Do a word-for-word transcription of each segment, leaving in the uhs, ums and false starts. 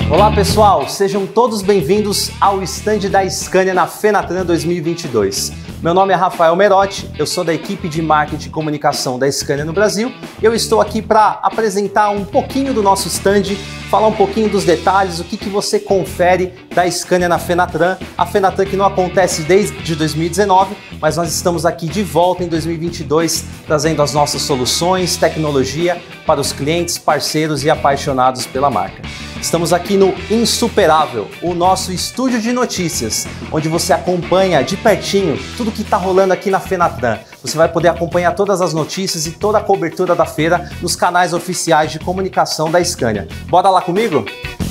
Olá pessoal, sejam todos bem-vindos ao stand da Scania na Fenatran dois mil e vinte e dois. Meu nome é Rafael Merotti, eu sou da equipe de marketing e comunicação da Scania no Brasil. Eu estou aqui para apresentar um pouquinho do nosso stand, falar um pouquinho dos detalhes, o que, que você confere da Scania na Fenatran. A Fenatran que não acontece desde dois mil e dezenove, mas nós estamos aqui de volta em dois mil e vinte e dois, trazendo as nossas soluções, tecnologia para os clientes, parceiros e apaixonados pela marca. Estamos aqui no Insuperável, o nosso estúdio de notícias, onde você acompanha de pertinho tudo que está rolando aqui na Fenatran. Você vai poder acompanhar todas as notícias e toda a cobertura da feira nos canais oficiais de comunicação da Scania. Bora lá comigo?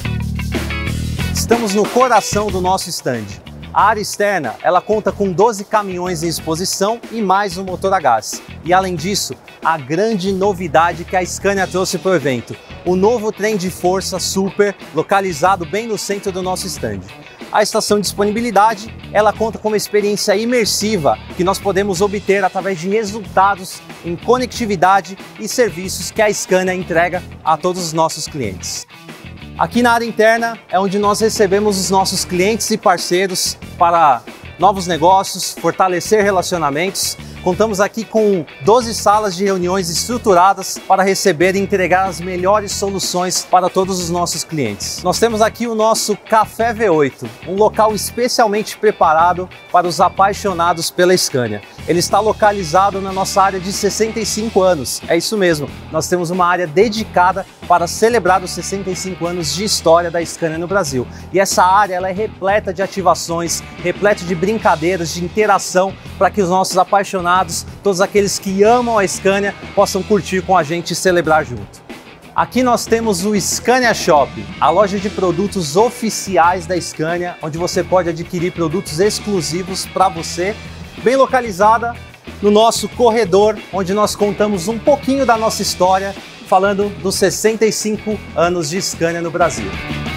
Estamos no coração do nosso stand. A área externa, ela conta com doze caminhões em exposição e mais um motor a gás. E além disso, a grande novidade que a Scania trouxe para o evento, o novo trem de força Super, localizado bem no centro do nosso stand. A estação de disponibilidade, ela conta com uma experiência imersiva que nós podemos obter através de resultados em conectividade e serviços que a Scania entrega a todos os nossos clientes. Aqui na área interna é onde nós recebemos os nossos clientes e parceiros para novos negócios, fortalecer relacionamentos. Contamos aqui com doze salas de reuniões estruturadas para receber e entregar as melhores soluções para todos os nossos clientes. Nós temos aqui o nosso Café V oito, um local especialmente preparado para os apaixonados pela Scania. Ele está localizado na nossa área de sessenta e cinco anos. É isso mesmo, nós temos uma área dedicada para celebrar os sessenta e cinco anos de história da Scania no Brasil. E essa área ela é repleta de ativações, repleta de brincadeiras, de interação, para que os nossos apaixonados, todos aqueles que amam a Scania, possam curtir com a gente e celebrar junto. Aqui nós temos o Scania Shop, a loja de produtos oficiais da Scania, onde você pode adquirir produtos exclusivos para você, bem localizada no nosso corredor, onde nós contamos um pouquinho da nossa história, falando dos sessenta e cinco anos de Scania no Brasil.